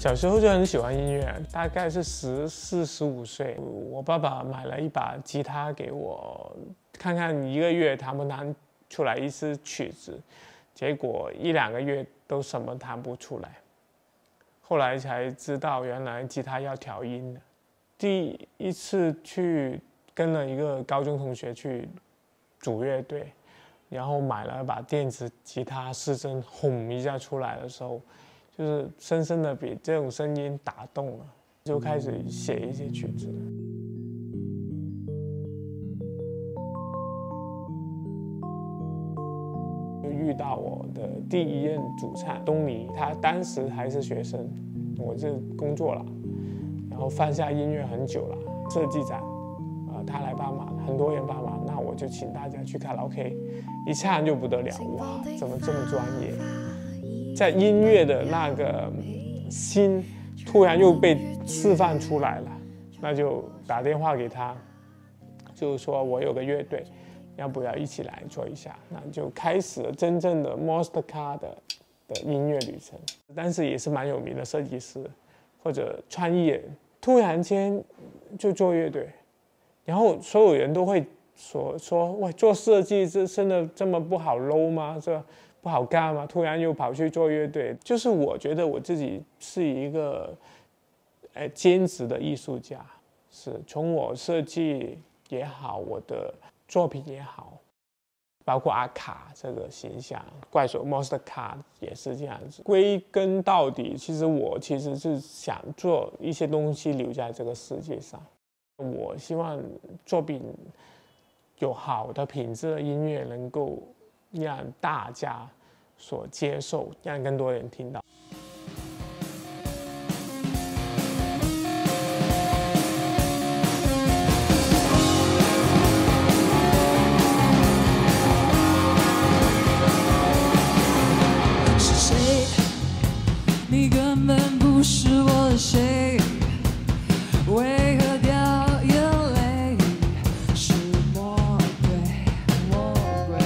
小时候就很喜欢音乐，大概是14、15岁，我爸爸买了一把吉他给我，看看1个月弹不弹出来一支曲子，结果1、2个月都什么弹不出来。后来才知道原来吉他要调音的。第一次去跟了一个高中同学去组乐队，然后买了一把电子吉他，失真轰一下出来的时候，就是深深的被这种声音打动了，就开始写一些曲子。就遇到我的第一任主唱东尼，他当时还是学生，我就工作了，然后放下音乐很久了，设计展，他来帮忙，很多人帮忙，那我就请大家去卡拉 OK， 一唱就不得了，哇，怎么这么专业？在音乐的那个心突然又被释放出来了，那就打电话给他，就说我有个乐队，要不要一起来做一下？那就开始了真正的 Monster Car 的音乐旅程。但是也是蛮有名的设计师或者创意人，突然间就做乐队，然后所有人都会说喂，做设计这真的这么不好 low 吗？这不好干吗？突然又跑去做乐队，就是我觉得我自己是一个兼职的艺术家，是从我设计也好，我的作品也好，包括阿卡这个形象，怪兽 Monster Car 也是这样子。归根到底，我其实是想做一些东西留在这个世界上。我希望作品有好的品质的音乐能够让大家所接受，让更多人听到。 是谁？你根本不是我的谁，为何掉眼泪？是魔鬼，魔鬼。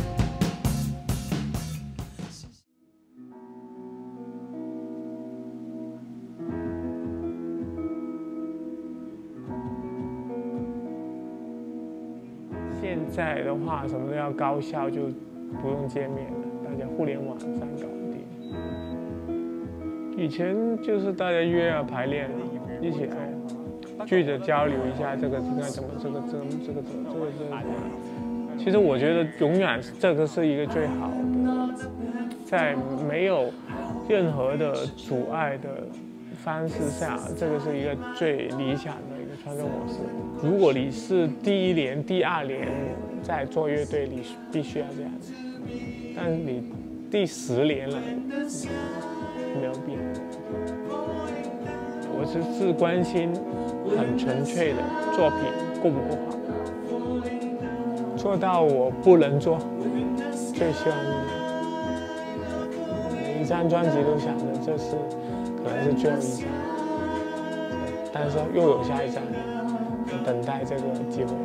现在的话，什么都要高效，就不用见面了，大家互联网上搞定。以前就是大家约啊排练，一起来聚着交流一下，这个应该怎么，这个。其实我觉得永远这个是一个最好的，在没有任何的阻碍的方式下，这个是一个最理想的一个创作模式。如果你是第1年、第2年在做乐队，你必须要这样子，但是你第10年了，没有变。我是关心很纯粹的作品够不够好，做到我不能做，最希望每一张专辑都想着这是可能是最后一张，但是又有下一张，等待这个机会。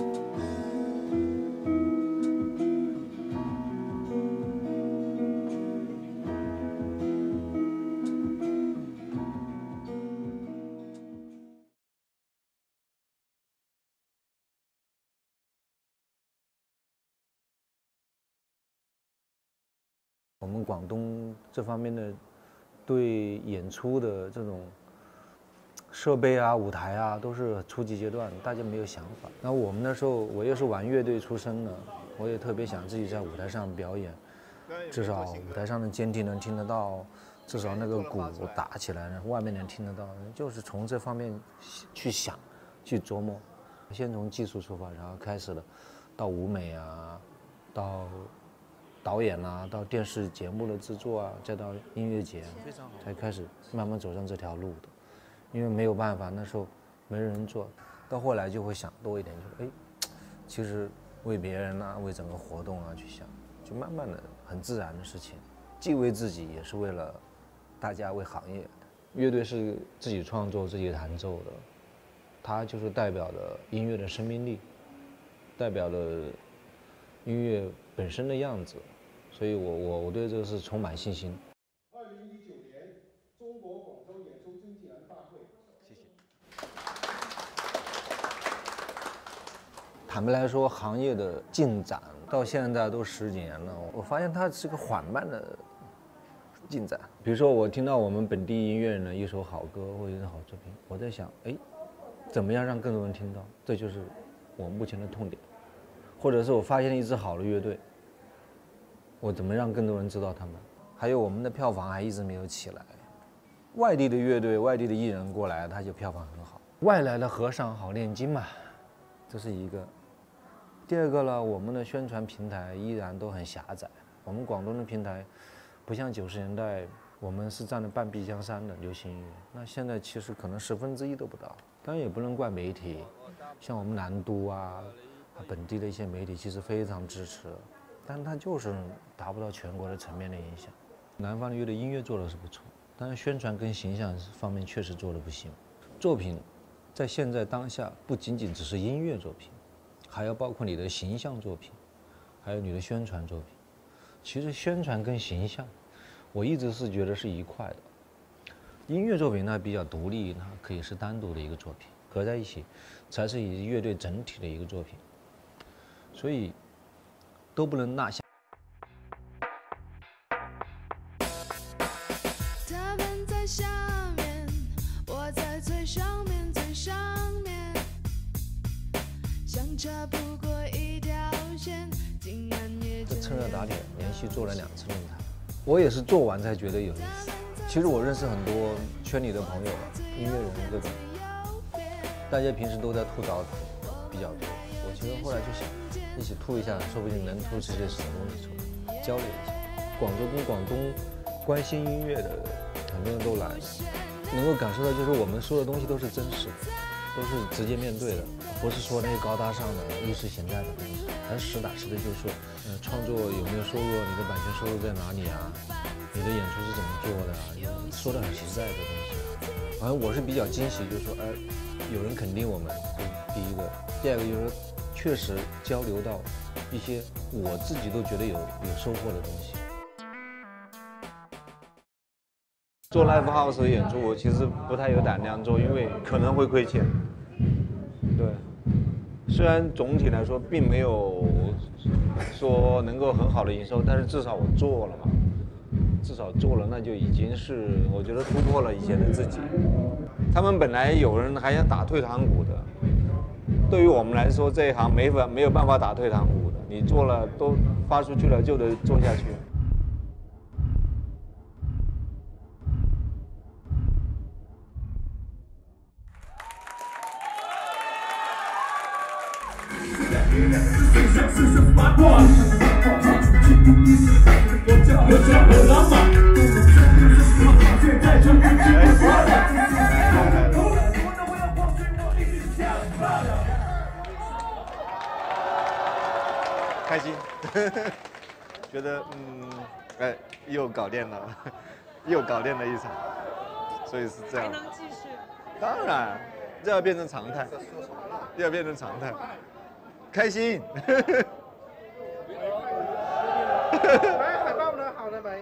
我们广东这方面的对演出的这种设备啊、舞台啊，都是初级阶段，大家没有想法。然后我们那时候，我又是玩乐队出身的，我也特别想自己在舞台上表演，至少舞台上的监听能听得到，至少那个鼓打起来，外面能听得到，就是从这方面去想、去琢磨。先从技术出发，然后开始了到舞美啊，到导演啊，到电视节目的制作啊，再到音乐节，才开始慢慢走上这条路的。因为没有办法，那时候没人做，到后来就会想多一点，就其实为别人啊，为整个活动啊去想，就慢慢的很自然的事情，既为自己，也是为了大家，为行业。乐队是自己创作、自己弹奏的，它就是代表了音乐的生命力，代表了音乐本身的样子，所以我对这个是充满信心。 2019年中国广州坦白来说，行业的进展到现在都10几年了，我发现它是个缓慢的进展。比如说，我听到我们本地音乐人的一首好歌或者一首好作品，我在想，哎，怎么样让更多人听到？这就是我目前的痛点。或者是我发现了一支好的乐队，我怎么让更多人知道他们？还有我们的票房还一直没有起来。外地的乐队、外地的艺人过来，他就票房很好。外来的和尚好念经嘛，这是一个。第二个呢，我们的宣传平台依然都很狭窄。我们广东的平台，不像90年代，我们是占了半壁江山的流行音乐。那现在其实可能1/10都不到。当然也不能怪媒体，像我们南都啊。本地的一些媒体其实非常支持，但它就是达不到全国的层面的影响。南方的乐队音乐做的是不错，但是宣传跟形象方面确实做的不行。作品在现在当下不仅仅只是音乐作品，还要包括你的形象作品，还有你的宣传作品。其实宣传跟形象，我一直是觉得是一块的。音乐作品呢比较独立，它可以是单独的一个作品，合在一起才是以乐队整体的一个作品。所以都不能落下。 他们在下面，我在最上面，最上面，相差不过一条线，竟然也这趁热打铁，连续做了2次论坛，我也是做完才觉得有意思。其实我认识很多圈里的朋友，音乐人各种，大家平时都在吐槽比较多。我其实后来就想一起吐一下，说不定能吐出些什么东西出来，交流一下。广州跟广东关心音乐的很多人都来了，能够感受到就是我们说的东西都是真实的，都是直接面对的，不是说那些高大上的意识形态的东西，而实打实的就是说，创作有没有收入，你的版权收入在哪里啊？你的演出是怎么做的啊？说的很实在的东西。反正我是比较惊喜，就是说，有人肯定我们，这是第一个。第二个就是说，确实交流到一些我自己都觉得有收获的东西。做 live house 的演出，我其实不太有胆量做，因为可能会亏钱。对，虽然总体来说并没有说能够很好的营收，但是至少我做了嘛，至少做了，那就已经是我觉得突破了以前的自己。他们本来有人还想打退堂鼓的，对于我们来说，这一行没有办法打退堂鼓的，你做了都发出去了，就得做下去。开心，觉得又搞定了，又搞定了一场，所以是这样。还能继续？当然，这要变成常态，要变成常态，开心。 来，海报呢？好了没？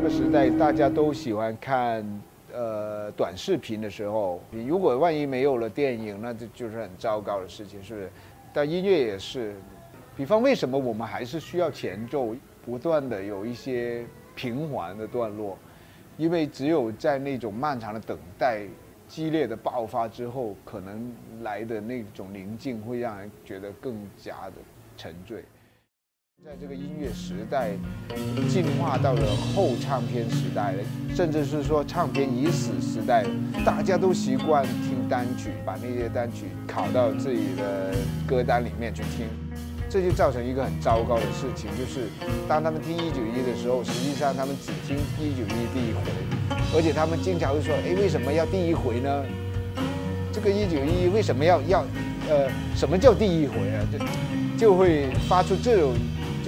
个时代大家都喜欢看短视频的时候，如果万一没有了电影，那这就是很糟糕的事情，是不是？但音乐也是，比方为什么我们还是需要前奏，不断的有一些平缓的段落，因为只有在那种漫长的等待、激烈的爆发之后，可能来的那种宁静会让人觉得更加的沉醉。在这个音乐时代进化到了后唱片时代了，甚至是说唱片已死时代了，大家都习惯听单曲，把那些单曲拷到自己的歌单里面去听，这就造成一个很糟糕的事情，就是当他们听191的时候，实际上他们只听191第一回，而且他们经常会说，哎，为什么要第一回呢？这个191为什么要什么叫第一回啊？就会发出这种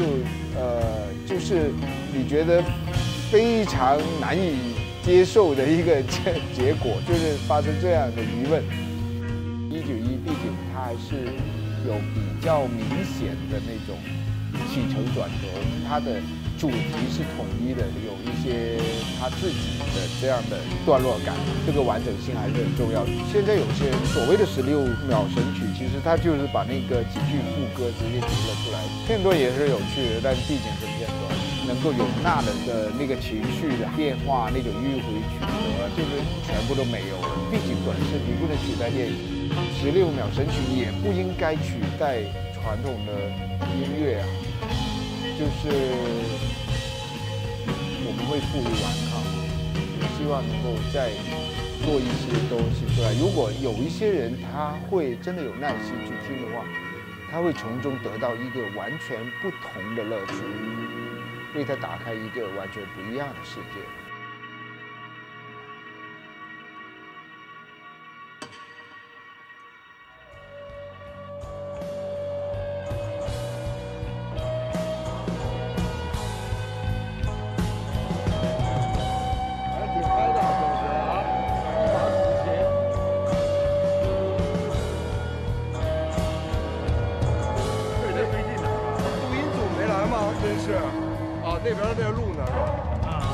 就是你觉得非常难以接受的一个结果，就是发生这样的疑问。191毕竟它还是有比较明显的那种起承转合，它的主题是统一的，有一些它自己的这样的段落感，这个完整性还是很重要的。现在有些所谓的16秒神曲，其实它就是把那个几句副歌直接读了出来，片段也是有趣的，但毕竟是片段，能够容纳的那个情绪的变化，那种迂回曲折，就是全部都没有了。毕竟短视频不能取代电影，16秒神曲也不应该取代传统的音乐啊。就是我们会负隅顽抗，也希望能够再做一些东西出来。如果有一些人他会真的有耐心去听的话，他会从中得到一个完全不同的乐趣，为他打开一个完全不一样的世界。 那边那路呢是吧？啊。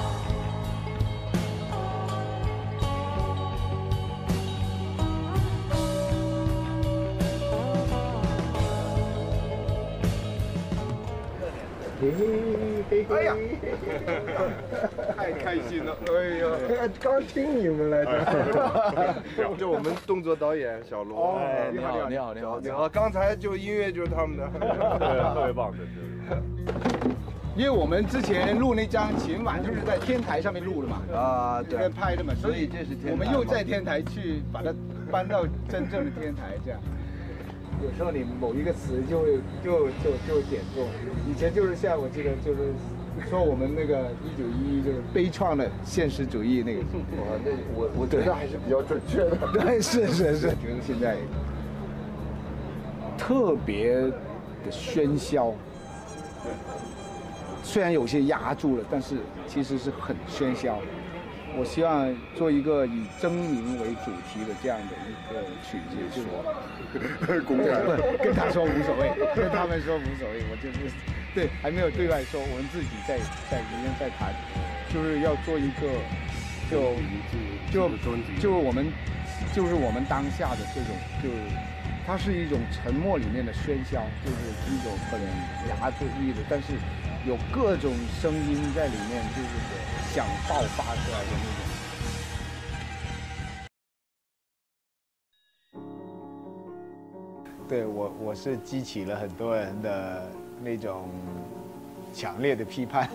哎呀，太开心了！哎呀，刚听你们来着。就我们动作导演小罗。哦， 你好，你好，你好， 你好。刚才就音乐就是他们的， 对，特别棒，这是。 因为我们之前录那张琴晚就是在天台上面录的嘛， 啊，对， 拍的嘛， 所以这是天台。 我们又在天台去把它搬到真正的天台，这样。有时候你某一个词就会点中，以前就是像我记得就是说我们那个1911就是悲怆的现实主义那个， 哇，那我觉得还是比较准确的。 对，是，觉得现在特别的喧嚣。虽然有些压住了，但是其实是很喧嚣。我希望做一个以争鸣为主题的这样的一个曲子，就是公开跟他说无所谓，跟他们说无所谓，我就是对，还没有对外说，我们自己在里面在谈，就是要做一个就是我们当下的这种它是一种沉默里面的喧嚣，就是一种很压住力的，但是有各种声音在里面，就是想爆发出来的那种。 对我是激起了很多人的那种强烈的批判，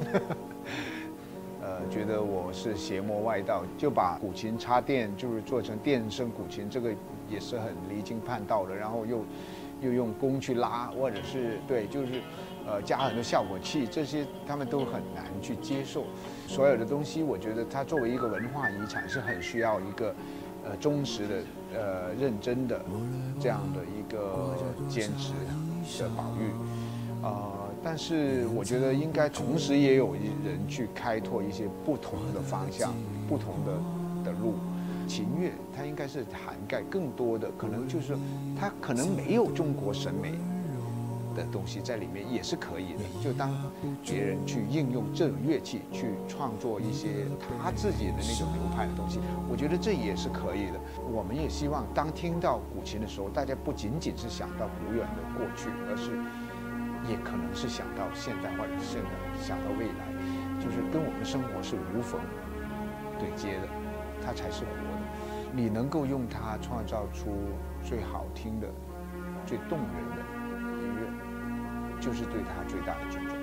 觉得我是邪魔外道，就把古琴插电就是做成电声古琴，这个也是很离经叛道的，然后又用弓去拉，或者是对，就是加很多效果器，这些他们都很难去接受。所有的东西，我觉得它作为一个文化遗产，是很需要一个忠实的认真的这样的一个坚持的保育。但是我觉得应该同时也有人去开拓一些不同的方向、不同的路。琴乐它应该是涵盖更多的，可能就是它可能没有中国审美的东西在里面也是可以的。就当别人去应用这种乐器去创作一些他自己的那种流派的东西，我觉得这也是可以的。我们也希望当听到古琴的时候，大家不仅仅是想到古远的过去，而是也可能是想到现在，或者是想到未来，就是跟我们生活是无缝对接的，它才是活的。你能够用它创造出最好听的、最动人的音乐，就是对它最大的尊重。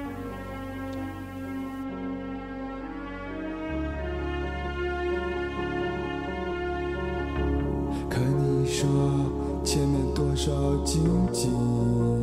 可你说前面多少荆棘？